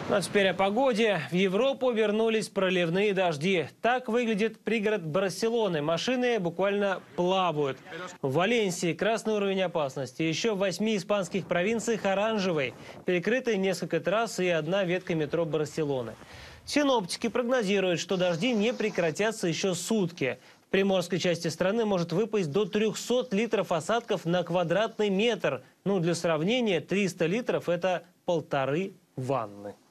Ну а теперь о погоде. В Европу вернулись проливные дожди. Так выглядит пригород Барселоны. Машины буквально плавают. В Валенсии красный уровень опасности. Еще в 8 испанских провинциях оранжевый. Перекрыты несколько трасс и одна ветка метро Барселоны. Синоптики прогнозируют, что дожди не прекратятся еще сутки. В приморской части страны может выпасть до 300 литров осадков на квадратный метр. Ну, для сравнения, 300 литров – это 1,5 ванны.